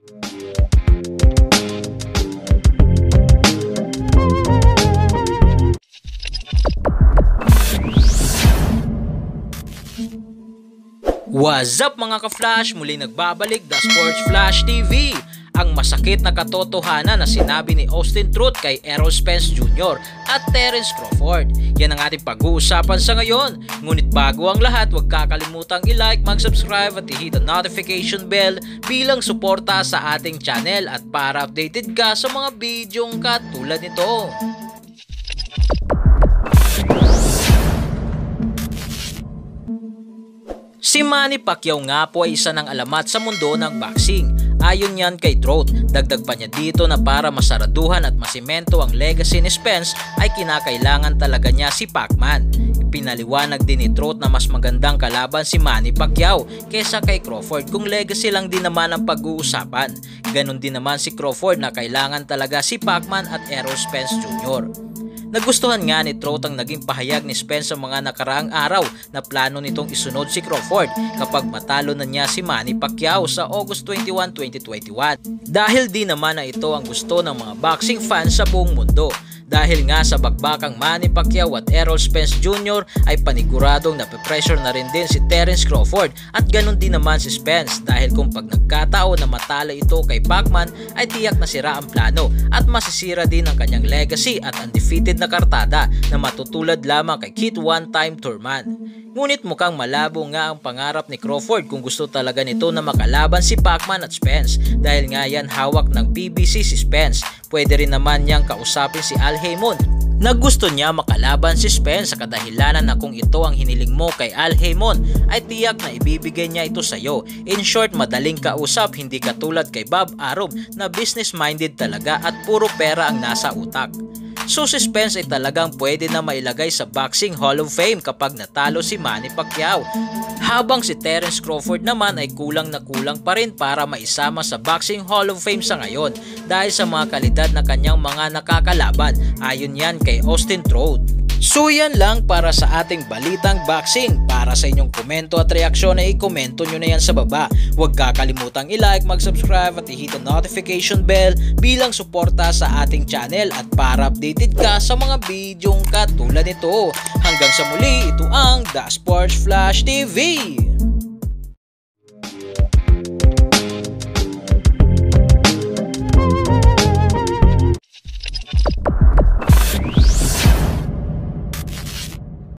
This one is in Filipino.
What's up mga ka-Flash? Muli nagbabalik the SportsFlash TV. Ang masakit na katotohanan na sinabi ni Trout kay Errol Spence Jr. at Terence Crawford. Yan ang ating pag-uusapan sa ngayon. Ngunit bago ang lahat, huwag kakalimutang i-like, mag-subscribe at i-hit ang notification bell bilang suporta sa ating channel at para updated ka sa mga bidyong katulad nito. Si Manny Pacquiao nga po ay isa ng alamat sa mundo ng boxing. Ayon yan kay Trout, dagdag pa niya dito na para masaraduhan at masimento ang legacy ni Spence ay kinakailangan talaga niya si Pacman. Pinaliwanag din ni Trout na mas magandang kalaban si Manny Pacquiao kesa kay Crawford kung legacy lang din naman ang pag-uusapan. Ganon din naman si Crawford na kailangan talaga si Pacman at Errol Spence Jr. Nagustuhan nga ni Trout ang naging pahayag ni Spence sa mga nakaraang araw na plano nitong isunod si Crawford kapag matalo na niya si Manny Pacquiao sa August 21, 2021. Dahil di naman na ito ang gusto ng mga boxing fans sa buong mundo. Dahil nga sa bakbakang Manny Pacquiao at Errol Spence Jr. ay paniguradong nape-pressure na rin din si Terence Crawford at ganun din naman si Spence dahil kung pag nagkataon na matalo ito kay Pacman ay tiyak na sira ang plano at masisira din ang kanyang legacy at undefeated na kartada na matutulad lamang kay Kid one-time tourman. Ngunit mukhang malabo nga ang pangarap ni Crawford kung gusto talaga nito na makalaban si Pacman at Spence dahil nga yan hawak ng PBC si Spence. Pwede rin naman niyang kausapin si Al Haymon na gusto niya makalaban si Spence sa kadahilanan na kung ito ang hiniling mo kay Al Haymon ay tiyak na ibibigay niya ito sa iyo. In short, madaling kausap, hindi katulad kay Bob Arum na business-minded talaga at puro pera ang nasa utak. So si Spence ay talagang pwede na mailagay sa Boxing Hall of Fame kapag natalo si Manny Pacquiao. Habang si Terence Crawford naman ay kulang na kulang pa rin para maisama sa Boxing Hall of Fame sa ngayon dahil sa mga kalidad na kanyang mga nakakalaban. Ayon yan kay Trout. So yan lang para sa ating balitang boxing. Para sa inyong komento at reaksyon ay i-komento nyo na yan sa baba. Huwag kakalimutang i-like, mag-subscribe at i-hit ang notification bell bilang suporta sa ating channel at para updated ka sa mga bidyong katulad nito. Hanggang sa muli, ito ang The Sports Flash TV.